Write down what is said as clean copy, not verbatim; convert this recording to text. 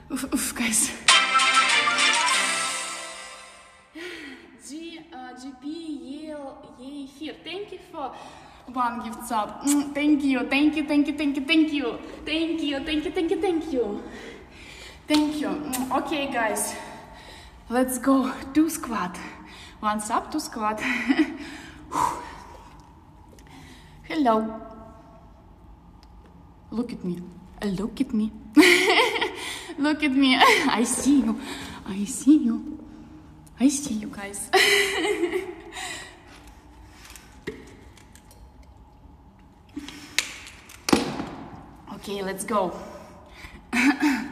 Guys. GP Yale here. Thank you for one gift sub. Thank you. Okay, guys, let's go do squat. One sub, two squat. Hello. Look at me. Look at me. Look at me. I see you. I see you. I see you guys. Okay, let's go.